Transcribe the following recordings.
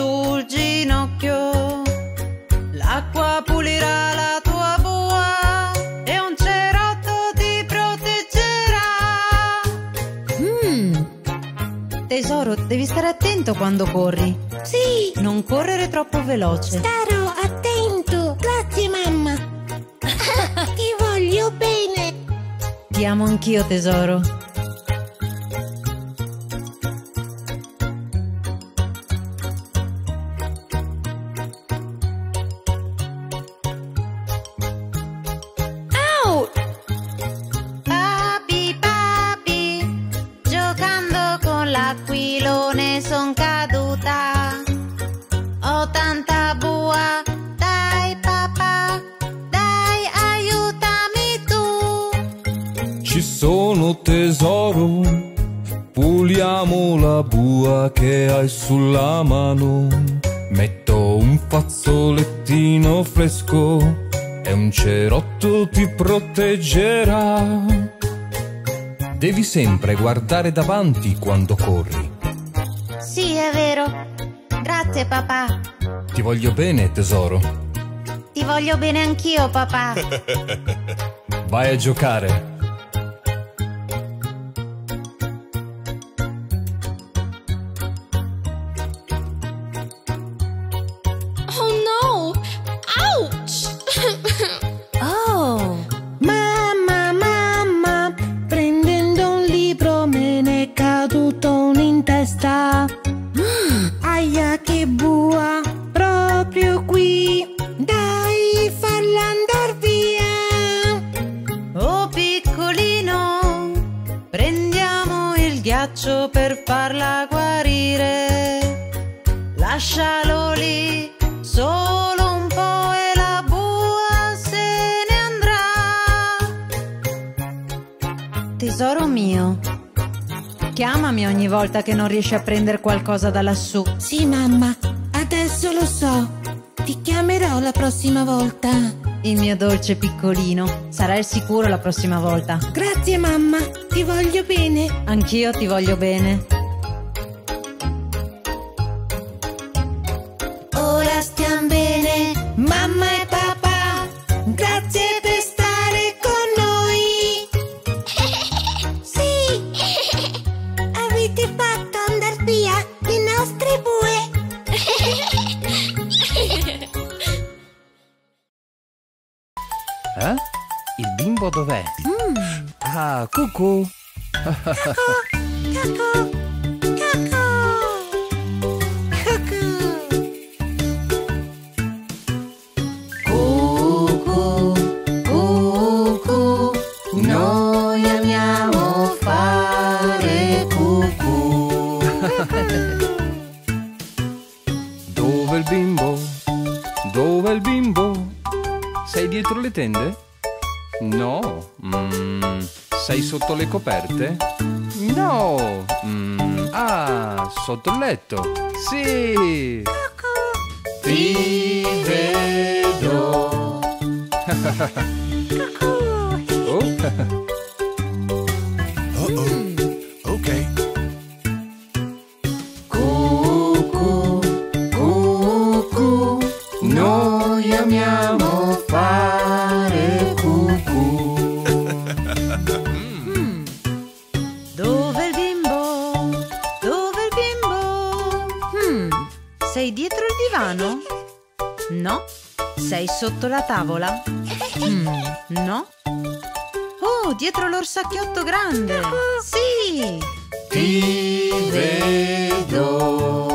sul ginocchio. L'acqua pulirà la tua bua e un cerotto ti proteggerà. Tesoro, devi stare attento quando corri. Sì, Non correre troppo veloce. starò attento. Grazie, mamma. Ti voglio bene. Ti amo anch'io, tesoro. Au! Papi, papi, giocando con l'aquilone son caduta. Ho tanta bua, dai papà, dai aiutami tu. Ci sono tesoro, puliamo la bua che hai sulla mano. Metto un fazzolettino fresco e un cerotto ti proteggerà. Devi sempre guardare davanti quando corri. Sì, è vero. Grazie papà. Ti voglio bene, tesoro. Ti voglio bene anch'io, papà. Vai a giocare. Oh no! Ouch! Oh, Mamma, prendendo un libro me ne è caduto uno in testa. Aia che bua, proprio qui. Dai, falla andar via. oh piccolino, prendiamo il ghiaccio per farla guarire. Lascialo lì, solo un po' e la bua se ne andrà. Tesoro mio, chiamami ogni volta che non riesci a prendere qualcosa da lassù. Sì, mamma, adesso lo so. Ti chiamerò la prossima volta. Il mio dolce piccolino, sarai il sicuro la prossima volta. Grazie, mamma. Ti voglio bene. Anch'io ti voglio bene. Ora stiamo bene, mamma e papà. Grazie per stare con noi. Sì, avete fatto andar via le nostre bue. Eh? Il bimbo dov'è? Ah, cucù. Cucù, cucù, cucù. Cucù, cucù, noi amiamo fare cucù. Dove il bimbo? Dove il bimbo? Sei dietro le tende? No. Sei sotto le coperte? No. Ah, sotto il letto. Sì. Ti vedo. Oh. Okay. Cucù, cucù, noi amiamo fare cucù. Dove il bimbo? Dove il bimbo? Sei dietro il divano? No. Sei sotto la tavola? No. Oh, dietro l'orsacchiotto grande. Sì. Ti vedo.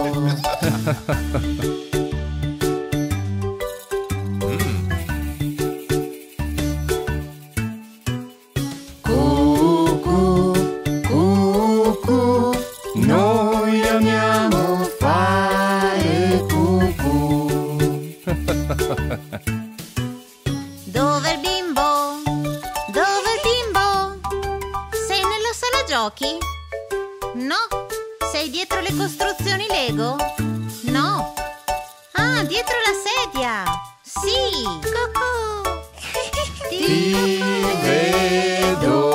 Cucù, cucù, noi amiamo fare cucù. Dove il bimbo? Dove il bimbo? Sei nella sala giochi? No. Sei dietro le costruzioni Lego? No. Ah, dietro la sedia. Sì. Cucù. Ti vedo.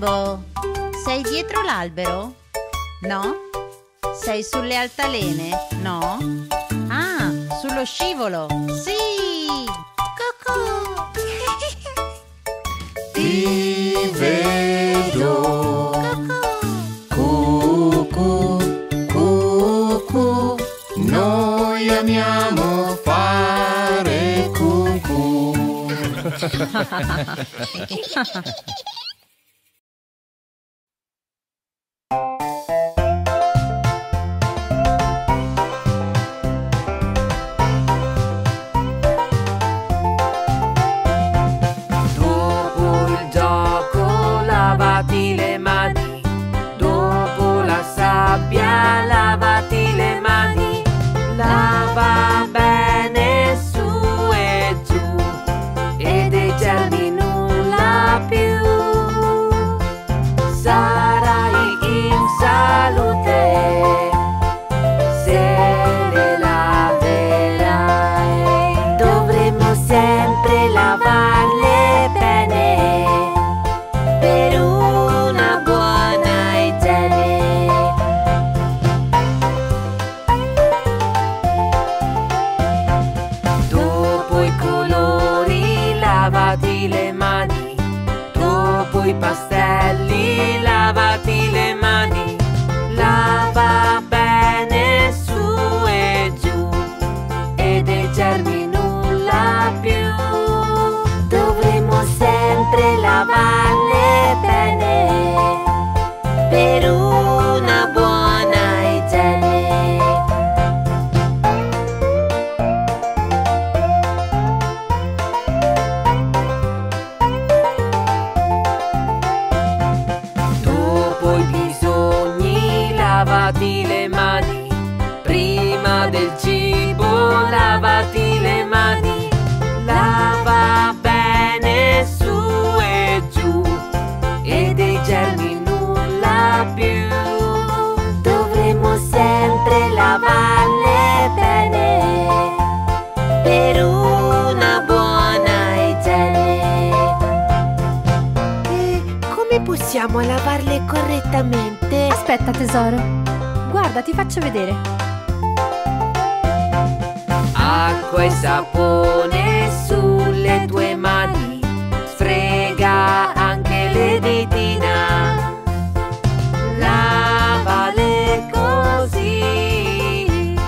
bimbo? Sei dietro l'albero? No? Sei sulle altalene? No? Ah, sullo scivolo? Sì! Cocò! Ti vedo. Cucù, cucù. Noi amiamo fare cucù. Dopo il gioco lavati le mani, dopo la sabbia lavati le mani, lava bene su e giù e dei germi nulla più. Sarai in salute se le laverai. Dovremmo sempre lavarle bene per una buona igiene. Dopo i colori lavati le mani, dopo i pastelli lavati le mani, lava bene su e giù e dei germi nulla più. Dovremmo sempre lavarle bene per una buona igiene. Dopo i bisogni lavati le mani, prima del cibo lavati le mani, lava bene su e giù e dei germi nulla più. Dovremmo sempre lavarle bene per una buona igiene. Come possiamo lavarle correttamente? Aspetta, tesoro. Guarda, ti faccio vedere. Acqua e sapone sulle tue mani, sfrega anche le ditine, lavale così,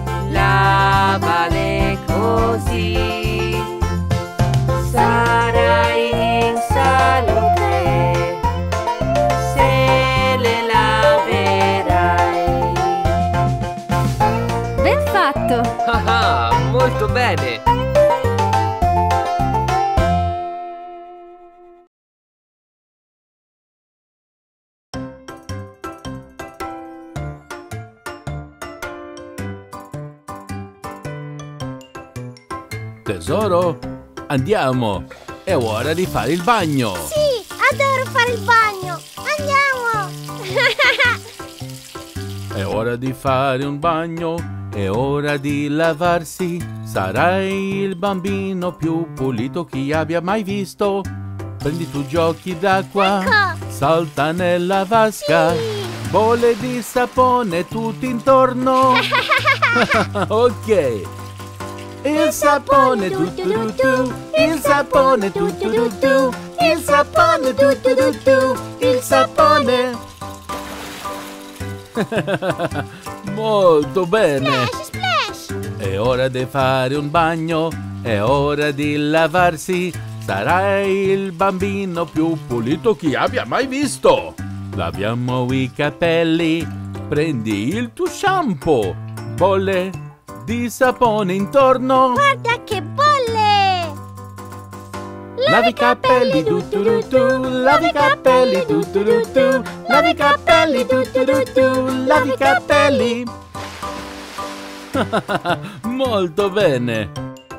lavale così, sarai in salute se le laverai. Ben fatto! Ah, molto bene! Tesoro, andiamo! È ora di fare il bagno! Sì, adoro fare il bagno! Andiamo! È ora di fare un bagno, è ora di lavarsi. Sarai il bambino più pulito che abbia mai visto. Prendi tu giochi d'acqua, Ecco. salta nella vasca, bolle di sapone tutto intorno. Ok. Il sapone tu tu tu tu, il sapone tu tu tu tu, il sapone tu tu tu tu, il sapone. Molto bene. Splash! È ora di fare un bagno, è ora di lavarsi. Sarai il bambino più pulito che abbia mai visto. Laviamo i capelli, prendi il tuo shampoo, bolle di sapone intorno. Guarda che bolle! Lavi i capelli tu tu tu tu, lavi i capelli tu tu tu tu, lavi i capelli tu tu tu tu, lavi i capelli. Molto bene.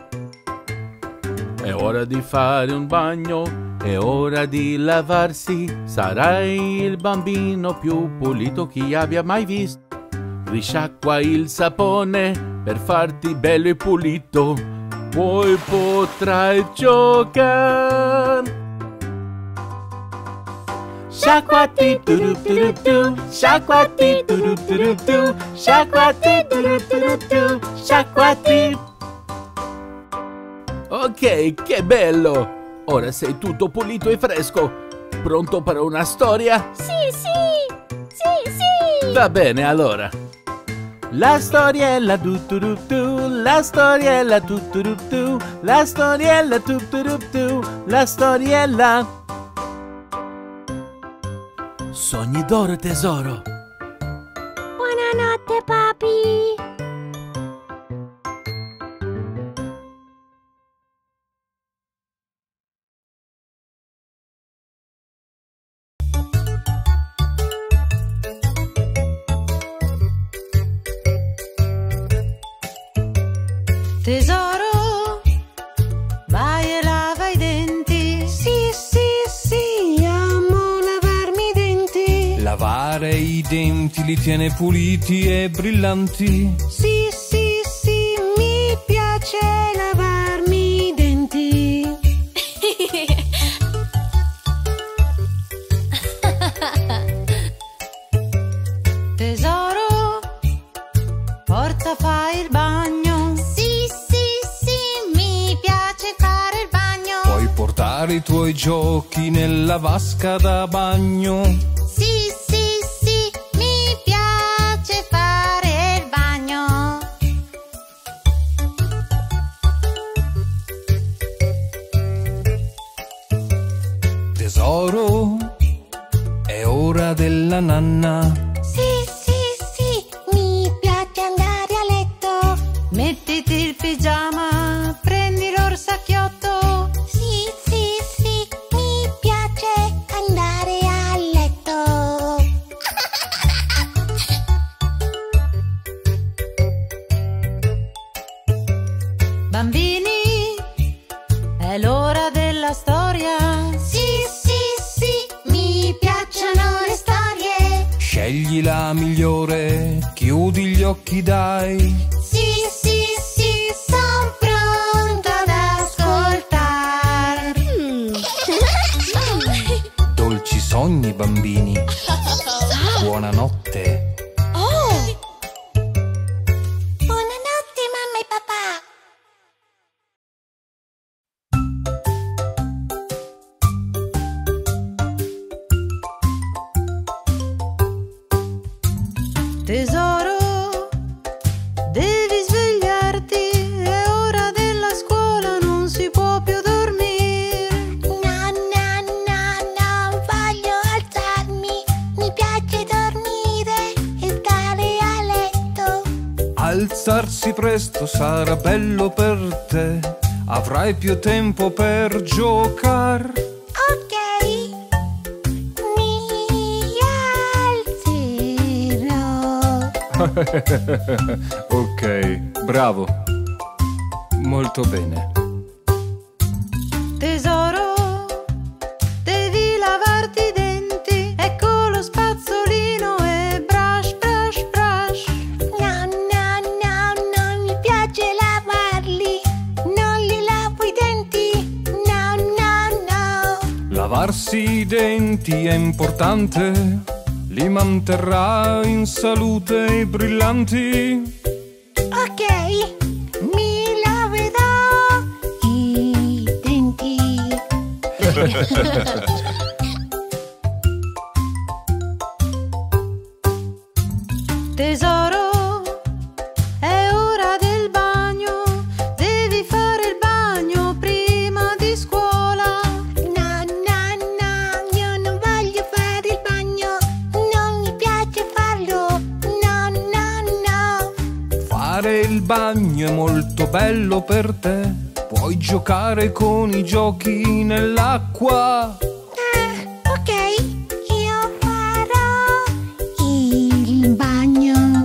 È ora di fare un bagno, è ora di lavarsi. Sarai il bambino più pulito che abbia mai visto. Risciacqua il sapone per farti bello e pulito. Poi potrai giocare. Sciacquati tu, sciacquati tu, sciacquati tu, sciacquati. Ok, che bello! Ora sei tutto pulito e fresco. Pronto per una storia? Sì, sì! Sì, sì! Va bene, allora. La storiella tu tu tu tu, la storiella tu tu tu tu, la storiella tu tu tu tu, la storiella. Sogni d'oro, tesoro. Buonanotte, papi! Tesoro, vai e lava i denti. Sì, sì, sì, amo lavarmi i denti. Lavare i denti li tiene puliti e brillanti. Sì, sì, sì, mi piace lavarmi i denti. Tesoro, forza fai il bagno. Sì, sì, sì, mi piace fare il bagno. Puoi portare i tuoi giochi nella vasca da bagno. Sì, sì, sì, mi piace fare il bagno. Tesoro, è ora della nanna. Sì, sì, sì, mi piace andare a letto. Mettiti il pigiama, prendi l'orsacchiotto. Sì, sì, sì, mi piace andare a letto. Bambini, è l'ora della storia. Sì, sì, sì, mi piacciono le storie. Scegli la migliore, chiudi gli occhi dai. Sì, sì, sì, son pronto ad ascoltare. Dolci sogni, bambini. Buonanotte. Buonanotte, mamma e papà. Tesoro, devi svegliarti, è ora della scuola, non si può più dormire. No, no, no, non voglio alzarmi. Mi piace dormire e stare a letto. Alzarsi presto sarà bello per te. Avrai più tempo per giocare. Ok, mi alzerò. Ok, bravo. Molto bene. Tesoro, devi lavarti i denti, ecco lo spazzolino e brush, brush, brush. No, no, no, non mi piace lavarli. Non li lavo i denti. No, no, no. Lavarsi i denti è importante. Li manterrà in salute e brillanti. Ok, mi laverò i denti. Tesoro, è ora del bagno, devi fare il bagno prima di scuola. No, no, no, io non voglio fare il bagno. Non mi piace farlo. No, no, no. Fare il bagno è molto bello per te. Puoi giocare con i giochi nell'acqua. Ok, io farò il bagno.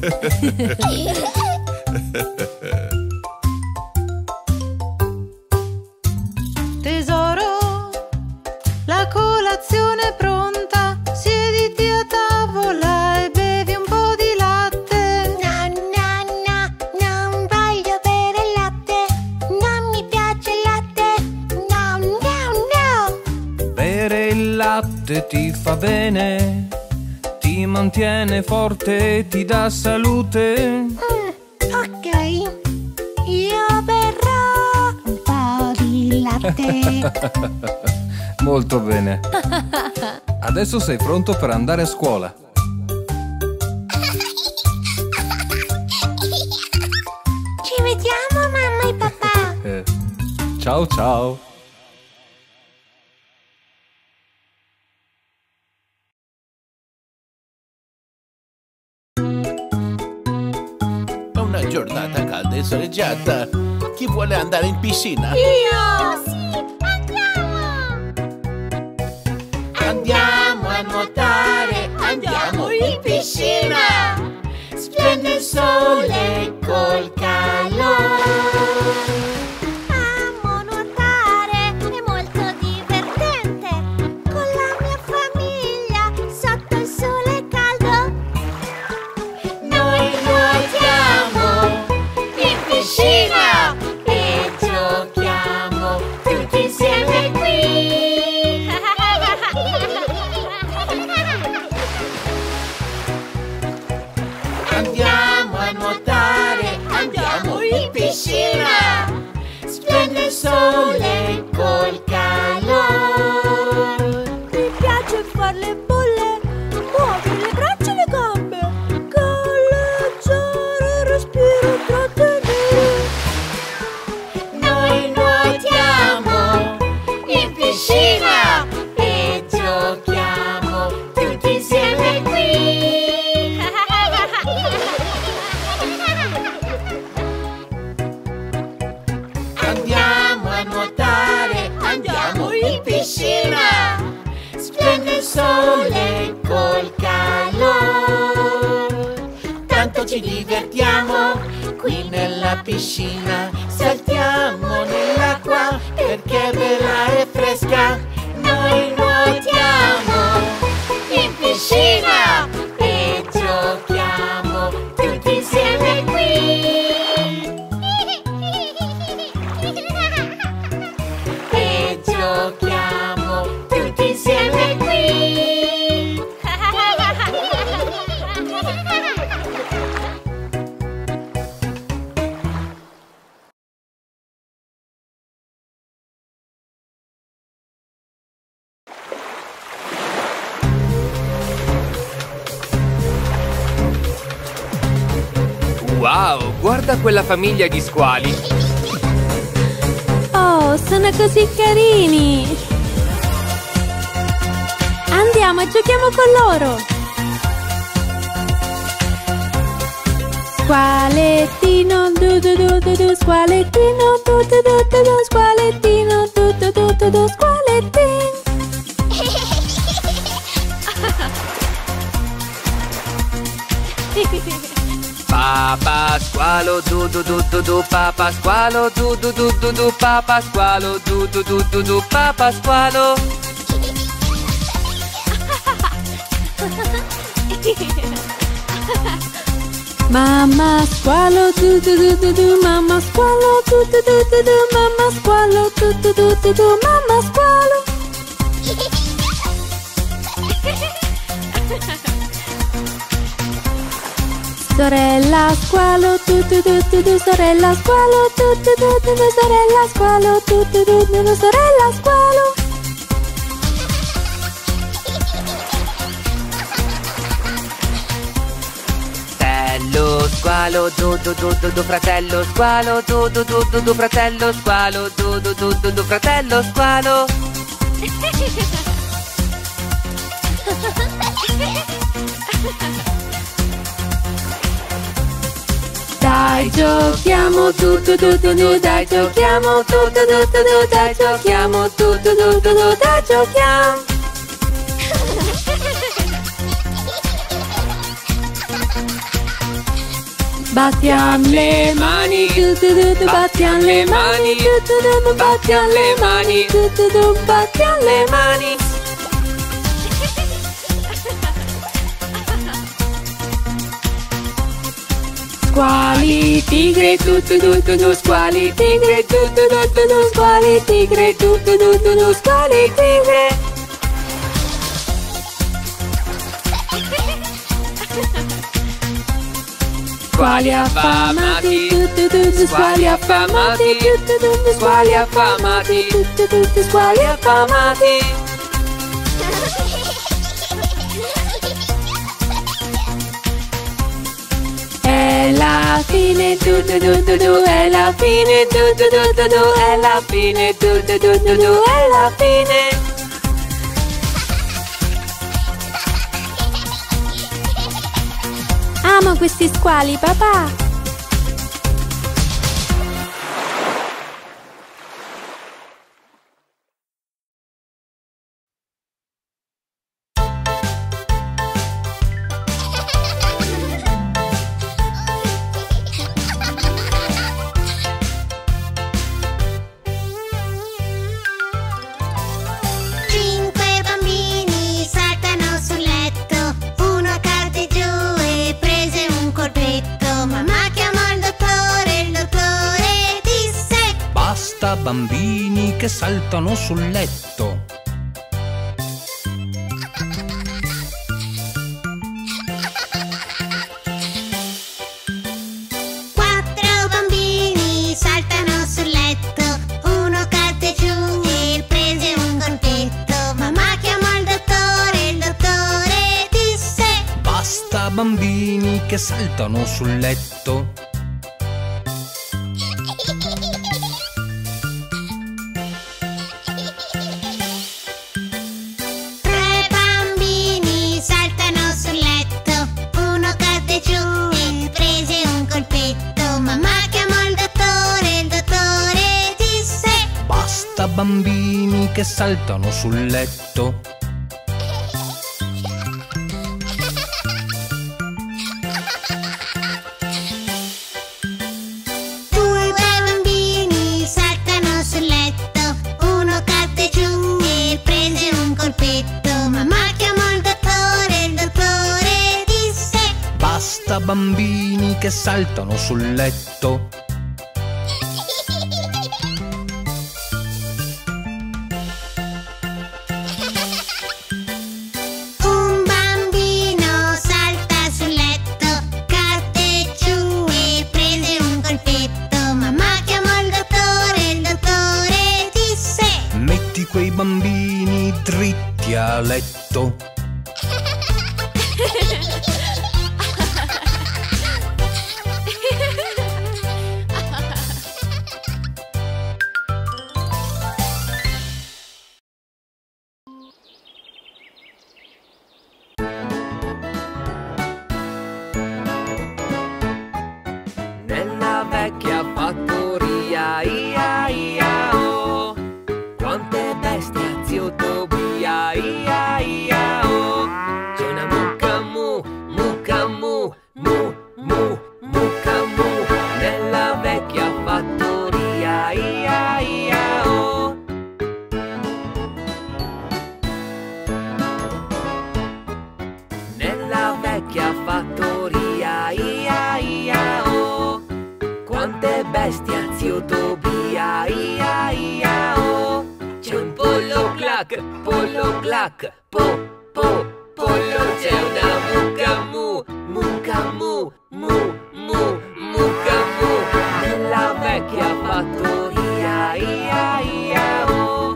Tesoro, la colazione è pronta, siediti a tavola e bevi un po' di latte. No, no, no, non voglio bere il latte. Non mi piace il latte. No, no, no. Bere il latte verde ti fa bene, ti mantiene forte, ti dà salute. Ok, io berrò un po' di latte. Molto bene. Adesso sei pronto per andare a scuola. Ci vediamo, mamma e papà. Ciao ciao. Una giornata calda e soleggiata. Chi vuole andare in piscina? Io! Sì, andiamo! Andiamo a nuotare, andiamo in piscina. Splende il sole col calore. Amo nuotare, è molto divertente. Con la mia famiglia, sotto il sole caldo. Noi nuotiamo in piscina e giochiamo tutti insieme qui. Andiamo a nuotare, andiamo in piscina. Splende il sole col calore. Mi piace far le bolle, muovere le braccia e le gambe, galleggiare, respiro, trattenere. Noi nuotiamo in piscina e giochiamo tutti insieme qui. Andiamo a nuotare, andiamo in piscina. Splende il sole col calore. Tanto ci divertiamo qui nella piscina. Saltiamo nell'acqua perché è bella e fresca. Noi nuotiamo in piscina e giochiamo tutti insieme qui. E giochiamo tutti insieme qui. Wow, guarda quella famiglia di squali. Oh, sono così carini! Andiamo e giochiamo con loro! Squalettino, du du du du du, squalettino, du du du du du, squalettino, du du du du du, squalettino. Papà squalo, du du du du du, papà squalo, du du du du du, papà squalo, du du du du du, papà squalo. Mamma squalo, du du du du du, mamma squalo, du du du du du, mamma squalo, du du du du du, mamma squalo. Sorella squalo, tu tu tu tu tu, sorella squalo, tu tu tu tu tu, sorella squalo, tu tu tu tu tu, sorella squalo. Fratello squalo, du du du du du, fratello squalo, du du du du du, fratello squalo, du du du du du, fratello squalo. Dai giochiamo tu tu tu tu tu, dai giochiamo tu tu tu tu tu, dai giochiamo tu tu tu tu tu, dai giochiamo. Battiamo le mani, tu tu tu tu, battiamo le mani, tu tu tu tu, battiamo le mani, tu tu tu, battiamo le mani. Squali tigre, tu tu tu tu tu, squali tigre, tu tu tu tu tu, squali tigre, tu tu tu tu tu, squali tigre. Squali affamati, squali affamati, squali affamati, squali affamati. È la fine, è la fine, è la fine, è la fine. Amo questi squali, papà! Cinque bambini saltano sul letto, uno cadde giù e prese un colpetto. Mamma chiamò il dottore disse: Basta bambini che saltano sul letto. Quattro bambini saltano sul letto, uno cadde giù e prese un colpetto. Mamma chiamò il dottore disse: Basta bambini che saltano sul letto. Tre bambini saltano sul letto, uno cadde giù e prese un colpetto. Mamma chiamò il dottore disse: Basta bambini che saltano sul letto. Due bambini saltano sul letto, uno cadde giù e prese un colpetto. Mamma chiamò il dottore disse: Basta bambini che saltano sul letto. Un bambino salta sul letto, cadde giù e prese un colpetto. Mamma chiamò il dottore disse: Metti quei bambini dritti a letto. Nella vecchia fattoria, ia ia oh, quante bestie zio Tobia, ia ia oh. C'è una mucca mu, mucca mu, mu, mu, mucca mu. Nella vecchia fattoria, ia ia oh. Nella vecchia fattoria, ia ia oh, quante bestie zio Tobia, ia ia oh. C'è un pollo clac, po, po, pollo. C'è una mucca mu, mucca mu, mu, mu, mucca mu. Nella vecchia fattoria, ia ia oh.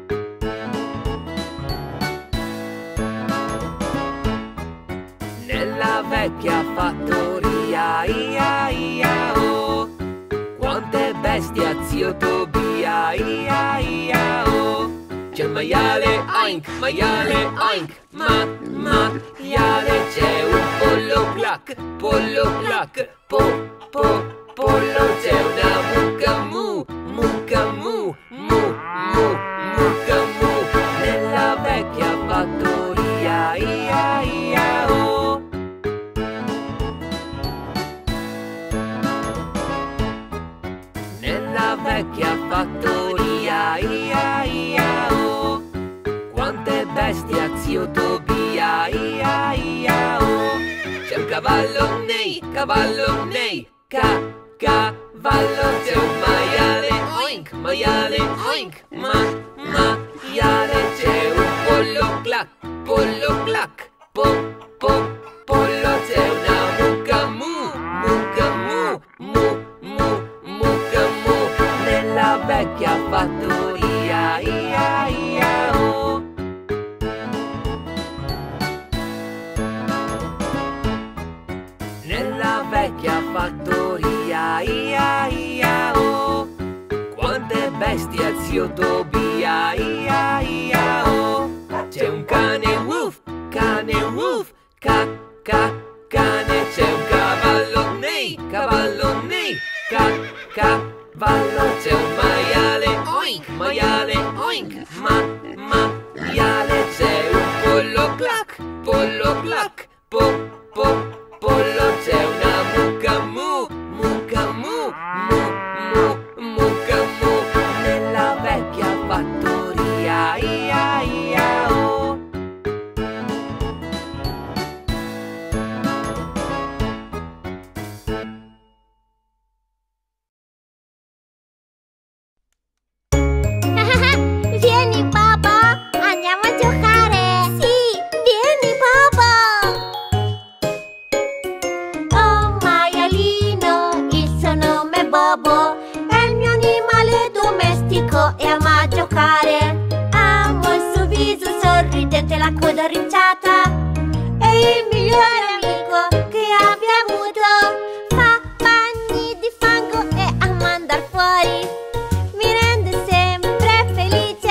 Nella vecchia fattoria, ia ia oh, quante bestie zio Tobia, ia ia oh. C'è un maiale, oink, maiale. C'è un pollo clac, po, po, pollo. C'è una mucca mu, mucca mu, mu, mu, mucca mu. Nella vecchia fattoria, ia ia oh. Nella vecchia fattoria, ia ia oh, quante bestie zio Tobia, ia ia oh. C'è un cavallo nei, cavallo, c'è un maiale, oink, maiale. C'è un pollo clac, po, po, pollo. C'è fattoria, ia ia oh. Nella vecchia fattoria, ia ia oh. Quante bestie zio Tobia, ia ia oh. C'è un cane woof, cane woof, ca ca cane. C'è un cavallo nei, ca cavallo. C'è un maiale oink, maiale. C'è un pollo clac, pollo. C'è una mucca mu, mucca mu. Nella vecchia fattoria, ia ia oh. Vieni papà, andiamo a giocare. Sì, vieni papà. Oh maialino, il suo nome è Bobo, è il mio animale domestico e ama giocare. Amo il suo viso sorridente, la coda arricciata, è il migliore amico che abbia avuto. Fa bagni di fango e ama andar fuori, mi rende sempre felice.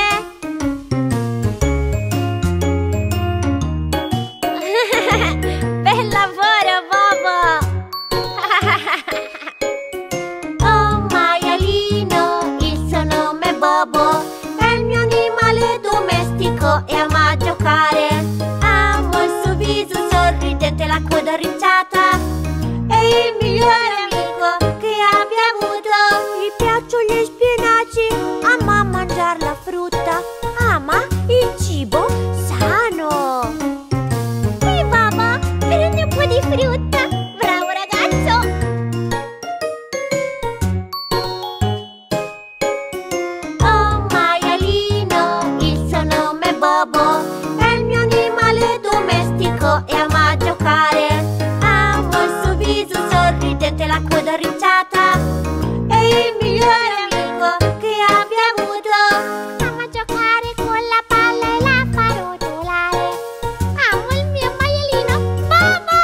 Bel lavoro Bobo. Oh maialino, il suo nome è Bobo, è il mio animale domestico e ama giocare. Amo il suo viso sorridente, la coda arricciata, è il migliore amico che abbia avuto. Gli piacciono gli spinaci, ama mangiare la frutta, ama il cibo sano. Qui Bobo, prendi un po' di frutta. Bravo ragazzo. Oh maialino, il suo nome è Bobo, è il mio animale domestico e ama giocare. Amo il suo viso sorridente, la coda arricciata, è il migliore amico che abbia avuto. Ama giocare con la palla e la fa rotolare. Amo il mio maialino Bobo.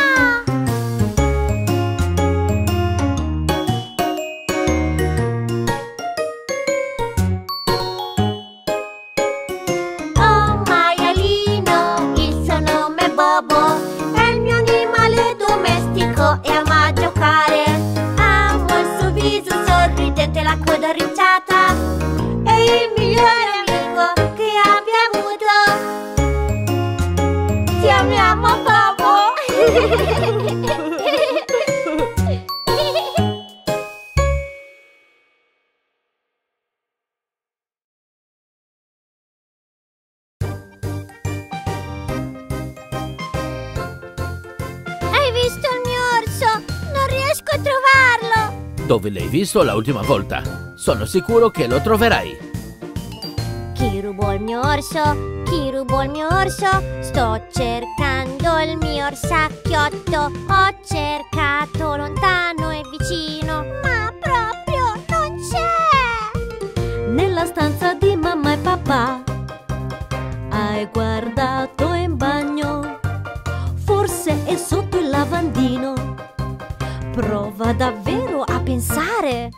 Oh maialino, il suo nome è Bobo, è il mio animale domestico e ama giocare. Amo il suo viso sorridente, la coda arricciata, è il migliore amico che abbia avuto. Ti amiamo Bobo. Hai visto il mio orso? Non riesco a trovarlo. Dove l'hai visto l'ultima volta? Sono sicuro che lo troverai. Chi rubò il mio orso? Chi rubò il mio orso? Sto cercando il mio orsacchiotto. Ho cercato lontano e vicino, ma proprio non c'è. Nella stanza di mamma e papà hai guardato in bagno, forse è sotto il lavandino. Prova davvero a pensare.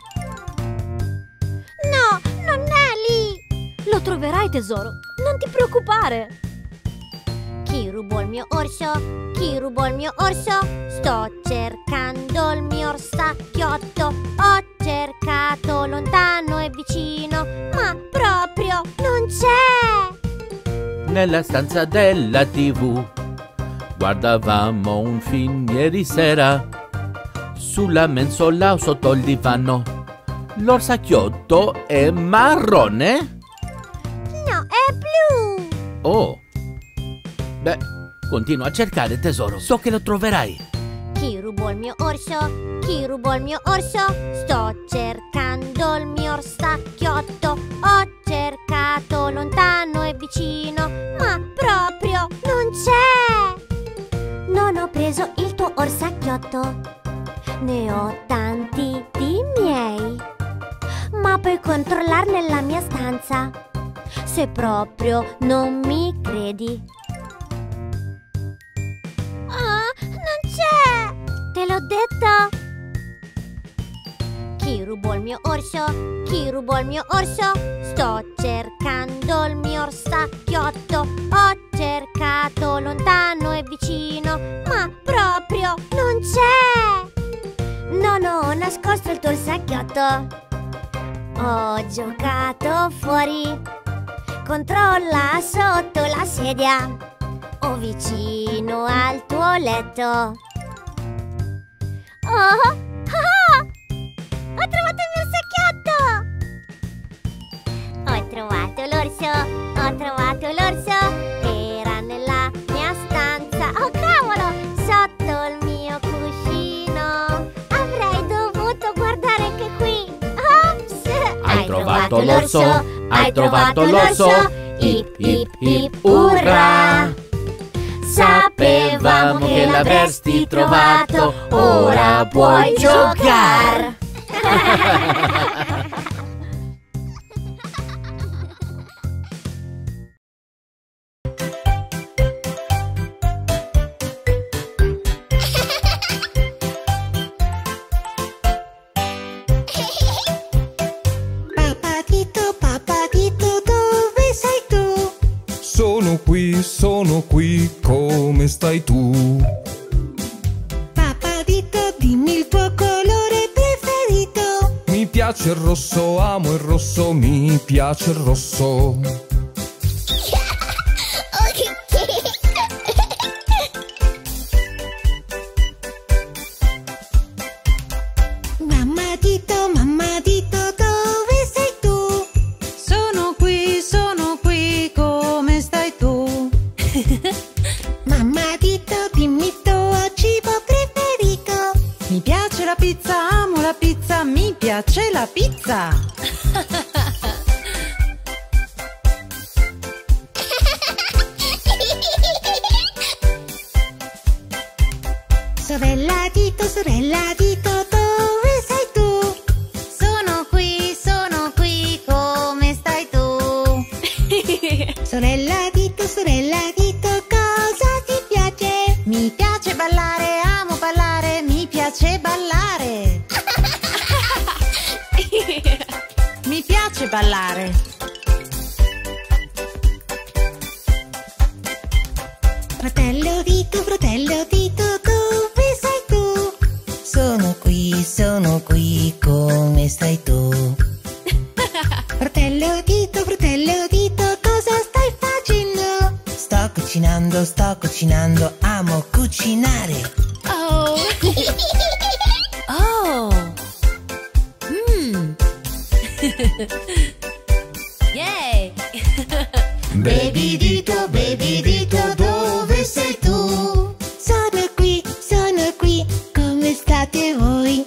No, non è lì. Lo troverai tesoro, non ti preoccupare. Chi rubò il mio orso? Chi rubò il mio orso? Sto cercando il mio orsacchiotto. Ho cercato lontano e vicino, ma proprio non c'è. Nella stanza della TV guardavamo un film ieri sera. Sulla mensola o sotto il divano. L'orsacchiotto è marrone? No, è blu. Oh. Beh, continua a cercare tesoro. So che lo troverai. Chi rubò il mio orso? Chi rubò il mio orso? Sto cercando il mio orsacchiotto. Ho cercato lontano e vicino, ma proprio non c'è. Non ho preso il tuo orsacchiotto, ne ho tanti di miei, ma puoi controllare nella mia stanza, se proprio non mi credi. Non c'è! Te l'ho detto! Chi rubò il mio orso? Chi rubò il mio orso? Sto cercando il mio orsacchiotto. Ho cercato lontano e vicino, ma proprio non c'è! Non ho nascosto il tuo orsacchiotto. Ho giocato fuori. Controlla sotto la sedia o vicino al tuo letto. Oh! Ho trovato il mio orsacchiotto! Ho trovato l'orso, era nella mia stanza. Oh cavolo, sotto il mio cuscino. Avrei dovuto guardare anche qui. Ops! Hai trovato l'orso, hai trovato l'orso. Ip ip ip urrà. Sapevamo che l'avresti trovato, ora puoi giocare. Papatito, dove sei tu? Sono qui, come stai tu? Papatito, dimmi il tuo colore preferito. Mi piace il rosso, amo il rosso, mi piace il rosso. Mamma dito, dove sei tu? Sono qui, come stai tu? Mamma dito, dimmi il tuo cibo preferito. Mi piace la pizza, amo la pizza, mi piace la pizza. Sorella dito, dove sei tu? Sono qui, come stai tu? Sorella dito, cosa ti piace? Mi piace ballare, amo ballare, mi piace ballare. Mi piace ballare. Fratello dito, dove sei tu? Sono qui, come stai tu? Fratello dito, cosa stai facendo? Sto cucinando, amo cucinare. Oh. Oh. Yay. Baby dito, dove sei tu? Sono qui, come state voi?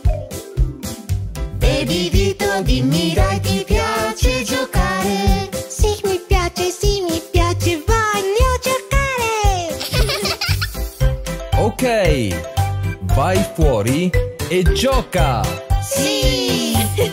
Baby dito, dimmi dai, ti piace giocare? Sì, mi piace, voglio giocare! Ok, vai fuori e gioca! Sì!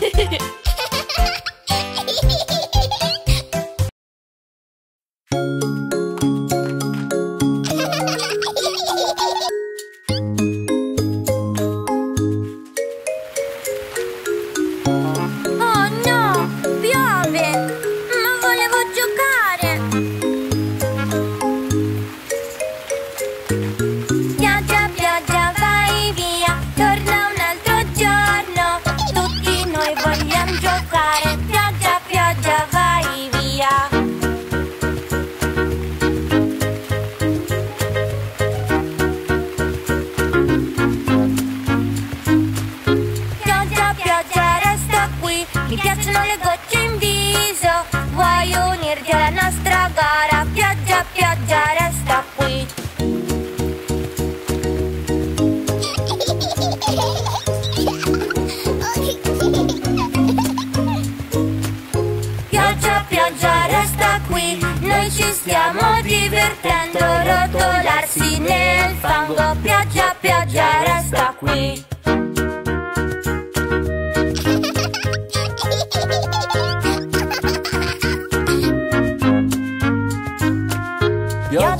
Oh no, piove! Ma volevo giocare! Pioggia, vai via, torna un altro giorno. Tutti noi vogliamo giocare. Pioggia, vai via. Pioggia, resta qui. Mi piacciono le gocce in viso. Vuoi unirti alla nostra gara? Pioggia, resta qui. Pioggia, resta qui. Noi ci stiamo divertendo. Rotolarsi nel fango. Pioggia, resta qui.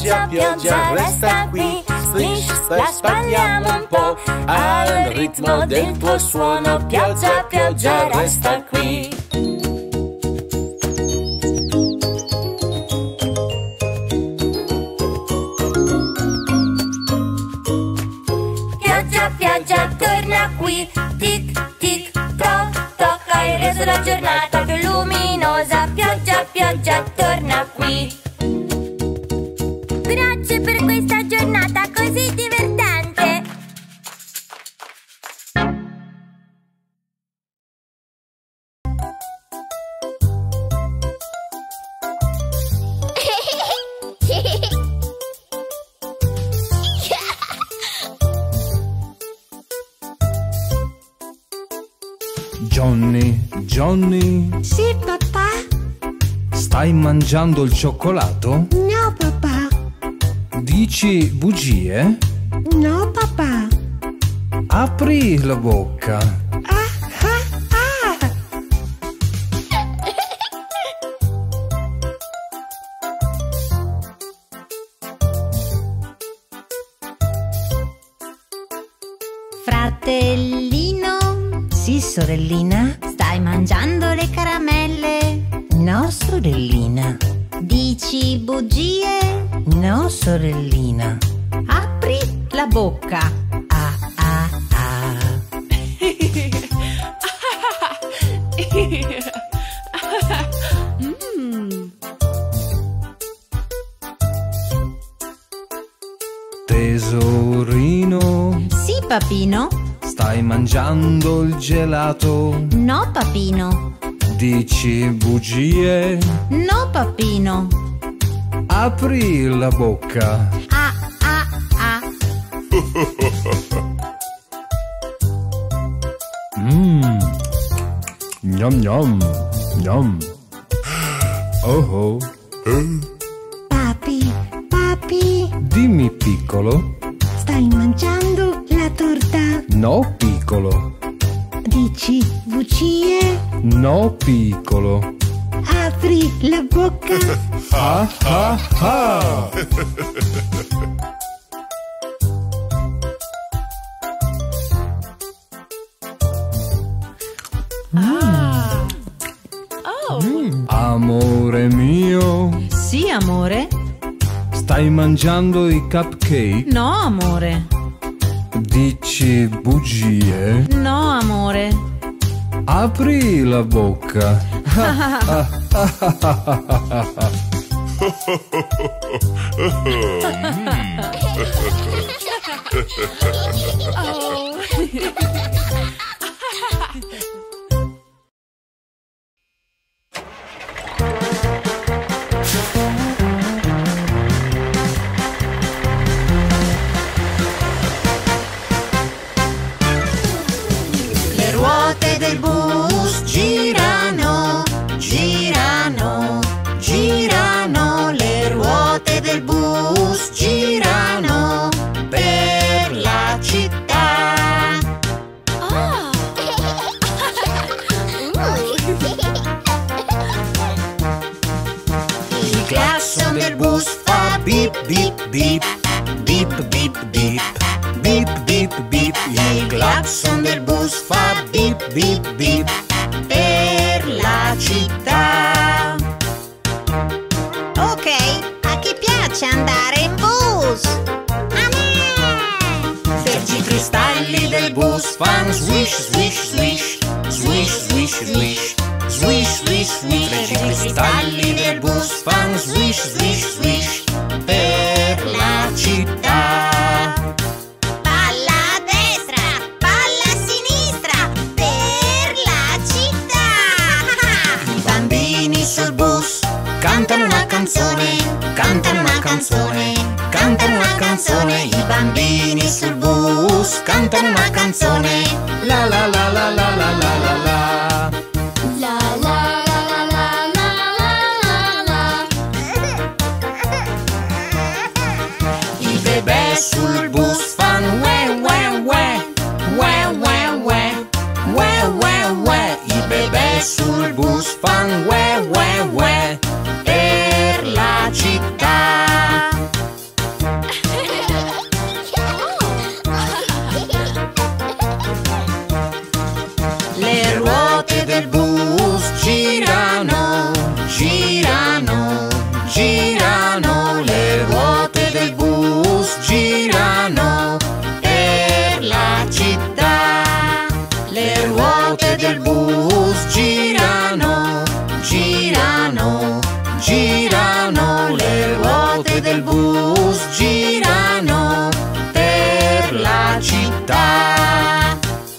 pioggia, pioggia, resta qui. Splish, splash, balliamo un po'. Al ritmo del tuo suono. Pioggia, pioggia, resta qui. Pioggia, pioggia, torna qui. Tic, tic, toc, toc. Hai reso la giornata più luminosa. Pioggia, pioggia, torna qui. Grazie per questa giornata così divertente. Johnny, Johnny, Sì, papà? stai mangiando il cioccolato? No, papà. Dici bugie? No, papà. Apri la bocca. Ah, ah, ah. Fratellino, Sì, sorellina? stai mangiando le caramelle? No, sorellina. Dici bugie? No, sorellina. Apri la bocca. Ah, ah, ah. Tesorino, Sì, papino? stai mangiando il gelato? No, papino. Dici bugie? No, papino. Apri la bocca. Ah, ah, ah. Gnam gnam, gnam. Oh oh. Papi, papi, Dimmi piccolo. stai mangiando la torta? No piccolo. Dici bugie? No piccolo. Apri la bocca. Ah ah ah. Amore mio, Sì, amore? stai mangiando i cupcake? No, amore. Dici bugie? No, amore. Apri la bocca. Le ruote del bus girano, girano, girano. Le ruote del bus girano per la città. Il clacson del bus fa bip bip bip, bip bip bip, bip bip bip. Il clacson del bus fa bip bip bip per la città. Ok, a chi piace andare in bus? A me! Tergicristalli del bus fan swish swish swish, swish swish swish, swish swish swish. Tergicristalli del bus fan swish swish swish per la città. Palla a destra, palla a sinistra, per la città. I bambini sul bus cantano una canzone, cantano una canzone, cantano una canzone. I bambini sul bus cantano una canzone. La la la la la la la la la. La la la la la la la. I bebè sul bus fan ue ue ue, ue ue ue, ue ue ue. I bebè sul bus fan ue ue ue per la città. del bus girano per la città.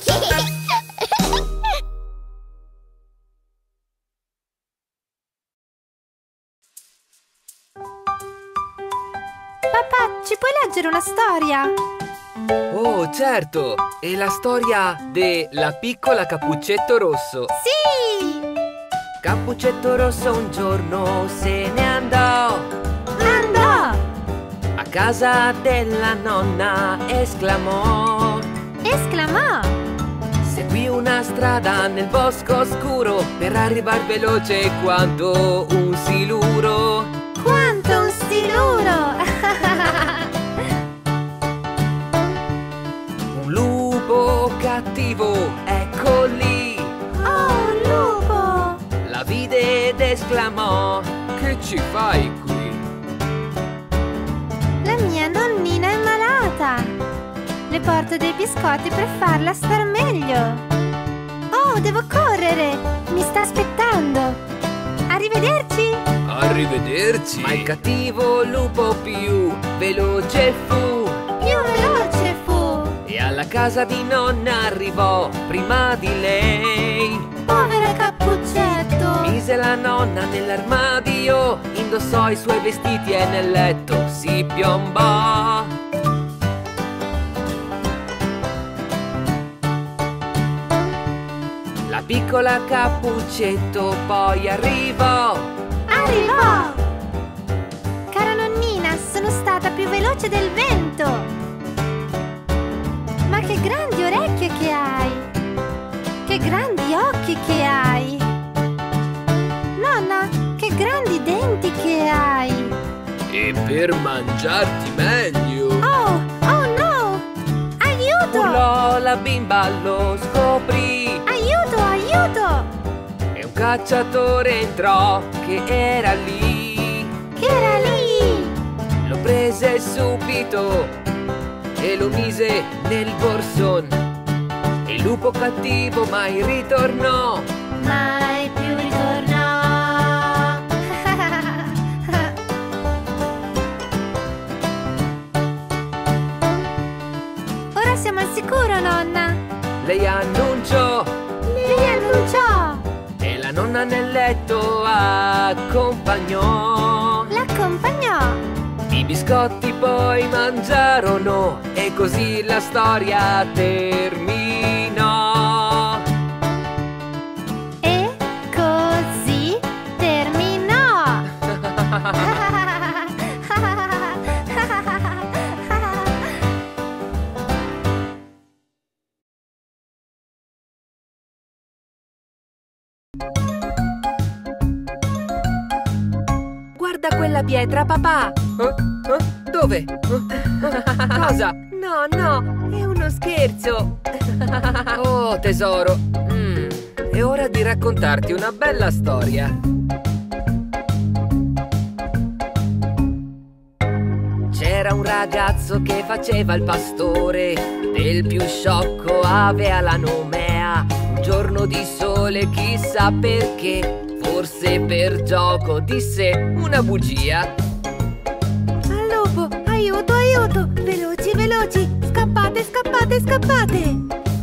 Papà, ci puoi leggere una storia? Oh, certo! È la storia della piccola Cappuccetto Rosso. Sì! Cappuccetto Rosso un giorno se ne andò a casa della nonna, esclamò. Seguì una strada nel bosco scuro per arrivar veloce quanto un siluro. Quanto un siluro! Un lupo cattivo, ecco lì. Oh, un lupo! La vide ed esclamò: che ci fai qui? La mia nonnina è malata. Le porto dei biscotti per farla star meglio. Oh, devo correre! Mi sta aspettando. Arrivederci! Arrivederci! Ma il cattivo lupo più veloce fu. Più veloce fu. E alla casa di nonna arrivò prima di lei. Povera Cappuccetto! Mise la nonna nell'armadio, indossò i suoi vestiti e nel letto si piombò. La piccola Cappuccetto poi arrivò. Cara nonnina, sono stata più veloce del vento. Ma che grandi orecchie che hai! Che grandi occhi che hai! Nonna, che grandi denti che hai! E per mangiarti meglio. Oh no! Aiuto! Urlò la bimba, lo scoprì. Aiuto, aiuto! E un cacciatore entrò che era lì. Lo prese subito e lo mise nel borson. E il lupo cattivo mai ritornò. Mai più ritornò. Ora siamo al sicuro, nonna. Lei annunciò. E la nonna nel letto accompagnò. I biscotti poi mangiarono e così la storia terminò. E così terminò. Guarda quella pietra, papà! Dove? Cosa? No, è uno scherzo! Oh, tesoro! È ora di raccontarti una bella storia. C'era un ragazzo che faceva il pastore, del più sciocco ave alla nomea. Un giorno di sole, chissà perché, forse per gioco, disse una bugia. Al lupo, aiuto, aiuto! Veloci, veloci! Scappate, scappate, scappate!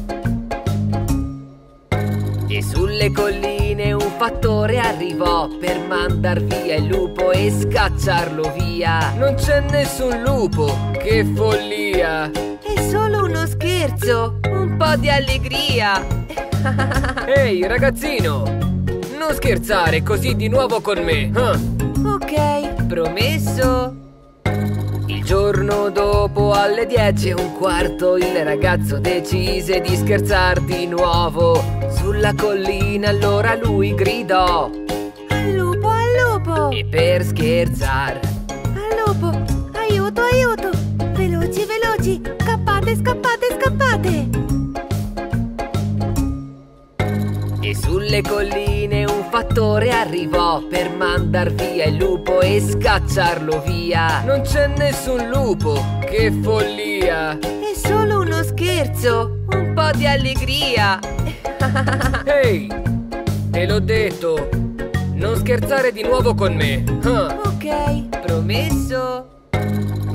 E sulle colline un fattore arrivò per mandar via il lupo e scacciarlo via. Non c'è nessun lupo, che follia! È solo uno scherzo! Un po' di allegria! Ehi, ragazzino! Non scherzare così di nuovo con me! Ok, promesso! Il giorno dopo alle 10:15 il ragazzo decise di scherzar di nuovo. Sulla collina allora lui gridò: al lupo, al lupo! E per scherzar: al lupo, aiuto, aiuto! Veloci, veloci! Scappate, scappate, scappate! E sulle colline un fattore arrivò per mandar via il lupo e scacciarlo via. Non c'è nessun lupo, che follia! È solo uno scherzo, un po' di allegria! Ehi, te l'ho detto, non scherzare di nuovo con me! Ok, promesso!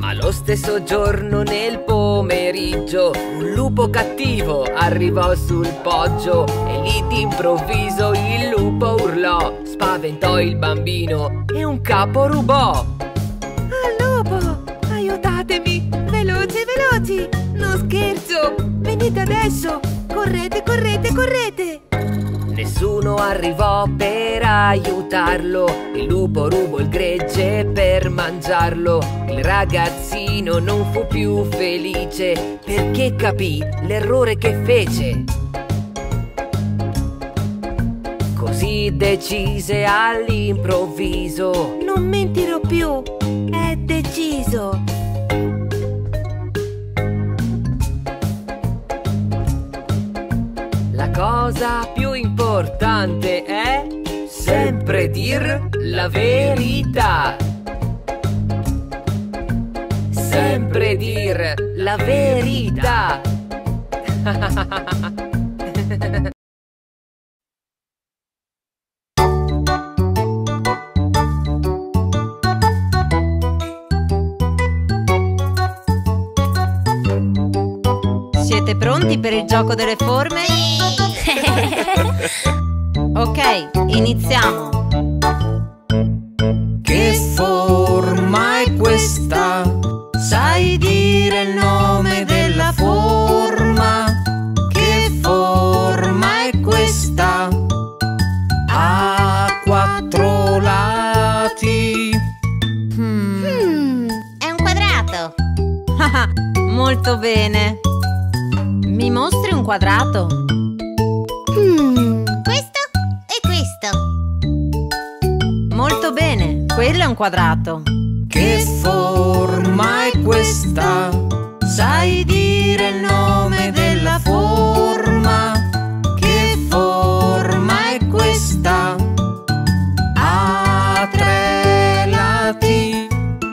Allo stesso giorno nel pomeriggio un lupo cattivo arrivò sul poggio e lì d'improvviso il lupo urlò, spaventò il bambino e un capo rubò. Al lupo, aiutatemi, veloci, veloci, non scherzo, venite adesso, correte, correte, correte. Nessuno arrivò per aiutarlo, il lupo rubò il gregge per mangiarlo. Il ragazzino non fu più felice perché capì l'errore che fece. Così decise all'improvviso: non mentirò più, è deciso. La cosa più importante è sempre dir la verità. Sempre dir la verità. Siete pronti per il gioco delle forme? Ok, iniziamo. Che forma è questa? Sai dire il nome della forma? Che forma è questa? Ha 4 lati. È un quadrato. Molto bene. Mi mostri un quadrato? Questo e questo. Molto bene, quello è un quadrato. Che forma è questa? Sai dire il nome della forma? Che forma è questa? Ha 3 lati.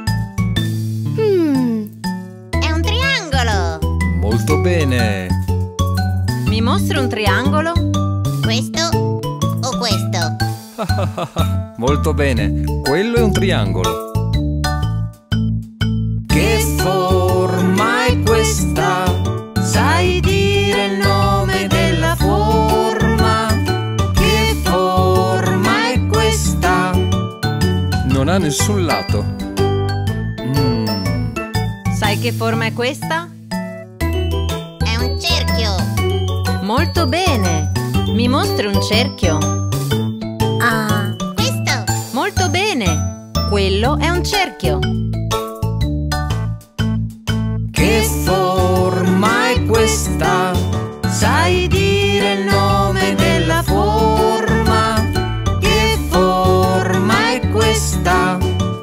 È un triangolo. Molto bene. Mi mostri un triangolo? Questo o questo? Molto bene, quello è un triangolo. Che forma è questa? Sai dire il nome della forma? Che forma è questa? Non ha nessun lato. Sai che forma è questa? È un cerchio. Molto bene. Mi mostri un cerchio? Questo. Molto bene. Quello è un cerchio. Che forma è questa? Sai dire il nome della forma? Che forma è questa?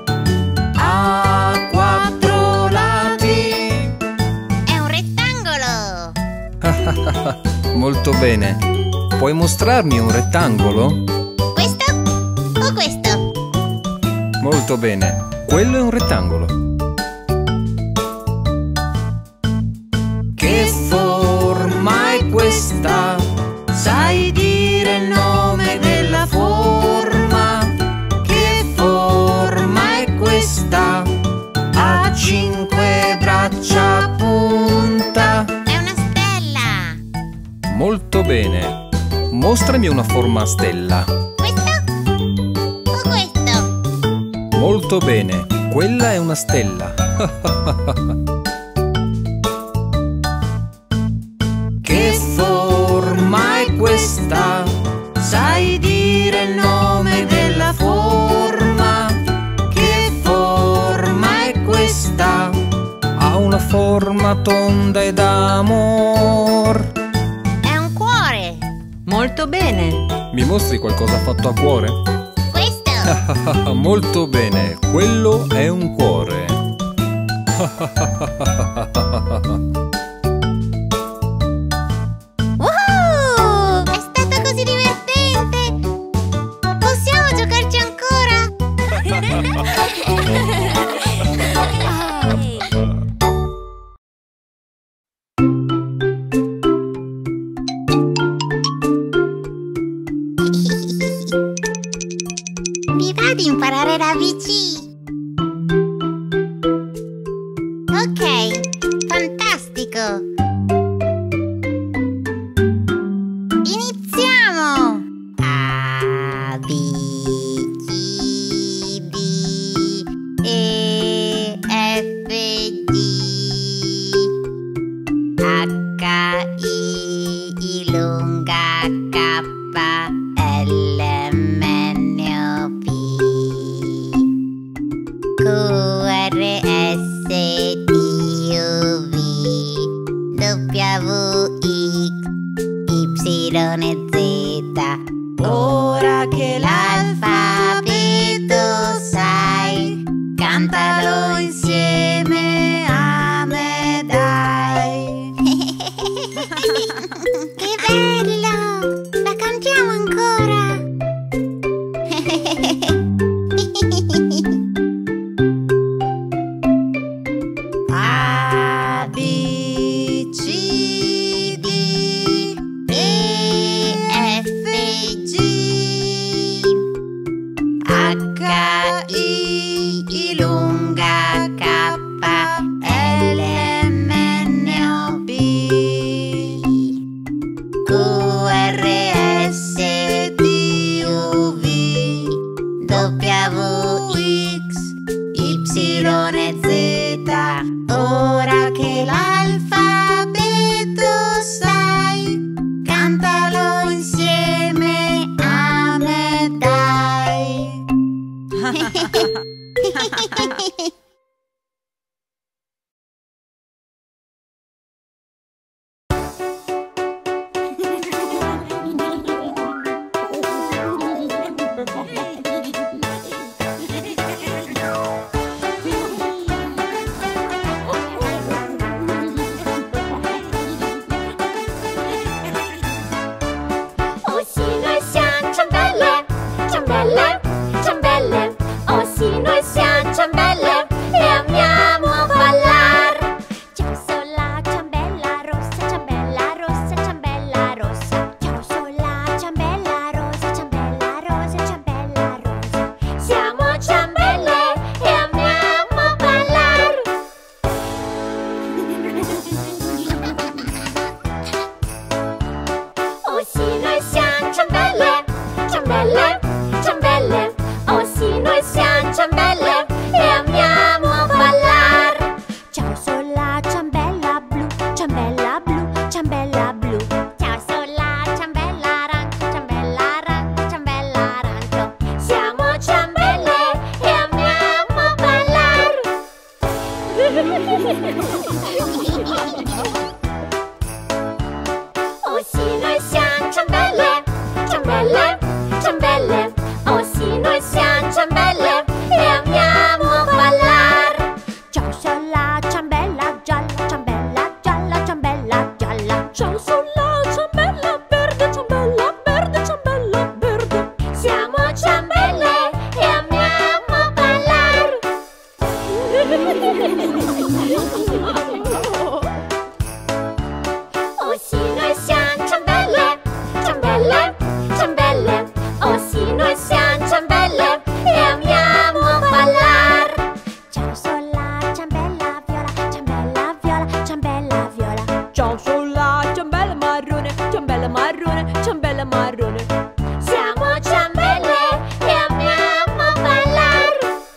Ha 4 lati. È un rettangolo. Molto bene. Puoi mostrarmi un rettangolo? Questo o questo? Molto bene. Quello è un rettangolo. Che forma è questa? Sai dire il nome della forma? Che forma è questa? Ha 5 braccia a punta. È una stella. Molto bene. Mostrami una forma a stella. Questo o questo? Molto bene. Quella è una stella. Che forma è questa? Sai dire il nome della forma? Che forma è questa? Ha una forma tonda ed amor. È un cuore. Molto bene. Mi mostri qualcosa fatto a cuore? Questo. Molto bene, quello è un cuore. È stato così divertente. Possiamo giocarci ancora? Vi va di imparare l'ABC? Ora che l'alfabeto sai, cantalo insieme a me, dai. Che bello! La cantiamo ancora! A, B, C, D, E, F, G, H, I lunga, K, L, M, N, O, P, Q, R, S, T, U, V, W, X, Y, Z. Ora che l'alfabeto sai, cantalo insieme a me, dai. Oh sì, noi siamo ciambelle, ciambelle, ciambelle. Oh sì, noi siamo ciambelle e amiamo ballar. Ciao sola ciambella rossa, ciambella rossa, ciambella rossa. Ciao sola ciambella rosa, ciambella rosa, ciambella rosa. Siamo ciambelle e amiamo ballar. Oh sì, noi siamo ciambelle, ciambelle, ciambelle. Oh sì, noi siamo ciambelle e amiamo ballar. Ciao sola ciambella blu, ciambella blu, ciambella blu. Ciao sola ciambella arancio, ciambella arancio, ciambella arancio. Siamo ciambelle e amiamo ballar. Oh sì, noi siamo ciambelle, ciambelle, ciambelle. Oh sì, noi siamo ciambelle e amiamo ballar. Ciao sola ciambella gialla, ciambella gialla, ciambella gialla. Ciao sola ciambella verde, ciambella verde, ciambella verde. Siamo ciambelle e amiamo ballar. Oh sì, noi siamo ciambelle, ciambelle, ciambelle. Oh sì, noi siamo ciambelle e amiamo ballar. Ciao sola ciambella viola, ciambella viola, ciambella viola. Ciao sola ciambella marrone, ciambella marrone, ciambella marrone. Siamo ciambelle e amiamo ballar.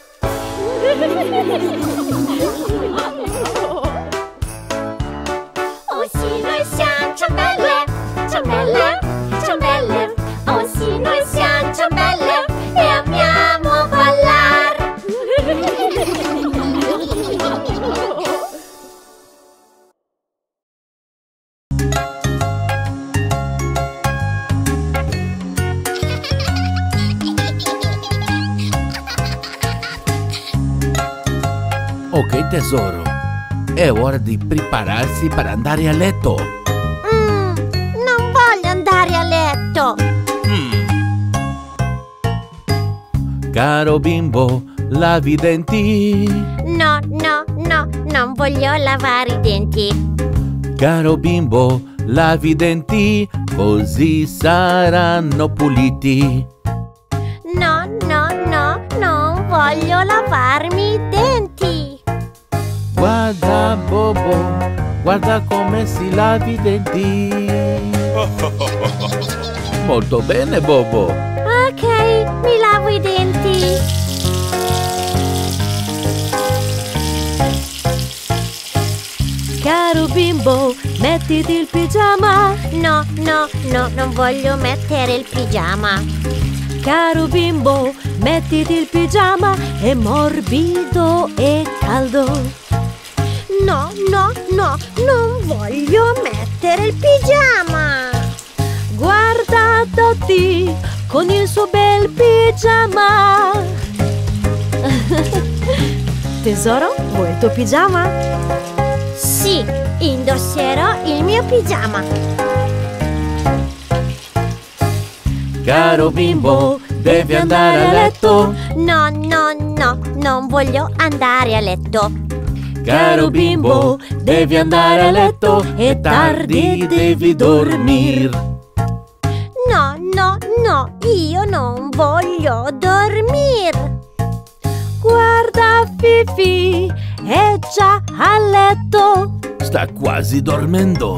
Oh sì, noi siamo ciambelle, ciambelle, ciambelle. Oh sì, noi siamo ciambelle e amiamo ballar. Ok tesoro, è ora di prepararsi per andare a letto. Non voglio andare a letto. Caro bimbo, lavi i denti. No, no, no, non voglio lavare i denti. Caro bimbo, lavi i denti, così saranno puliti. No, no, no, non voglio lavarmi i denti. Guarda Bobo, guarda come si lavi i denti. Molto bene Bobo. Ok, mi lavo i denti. Caro bimbo, mettiti il pigiama. No, no, no, non voglio mettere il pigiama. Caro bimbo, mettiti il pigiama, è morbido e caldo. No, no, no, non voglio mettere il pigiama. Guarda Dottie con il suo bel pigiama. Tesoro, vuoi il tuo pigiama? Sì, indosserò il mio pigiama. Caro bimbo, devi andare a letto. No, no, no, non voglio andare a letto. Caro bimbo, devi andare a letto, è tardi, devi dormir. No, no, no, io non voglio dormire. Guarda Fifi, è già a letto. Sta quasi dormendo.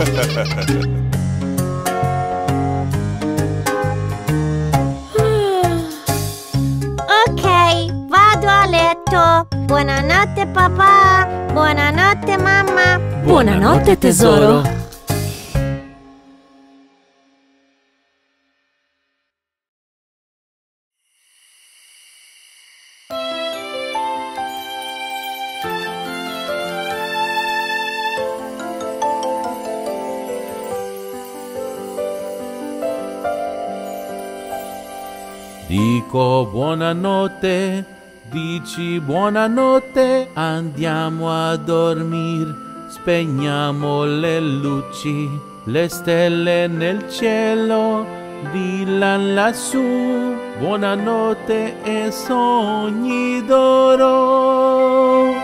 Ok, vado a letto. Buonanotte papà, buonanotte mamma. Buonanotte tesoro. Dico buonanotte, dici buonanotte, andiamo a dormir, spegniamo le luci, le stelle nel cielo brillano lassù, buonanotte e sogni d'oro.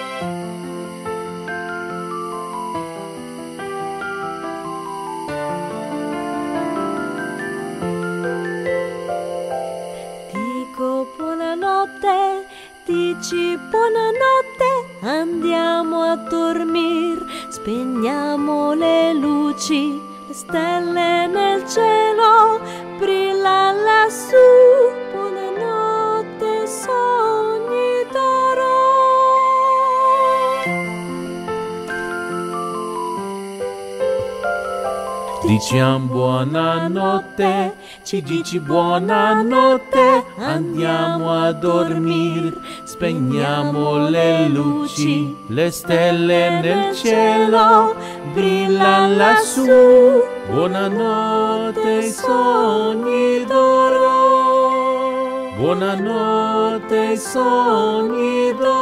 Buonanotte, dici buonanotte, andiamo a dormir, spegniamo le luci, le stelle nel cielo brillano lassù, buonanotte sogni d'oro. Diciamo buonanotte, ci dici buonanotte, andiamo a dormir, spegniamo le luci, le stelle nel cielo brillano lassù, buonanotte sogni d'oro, buonanotte sogni d'oro.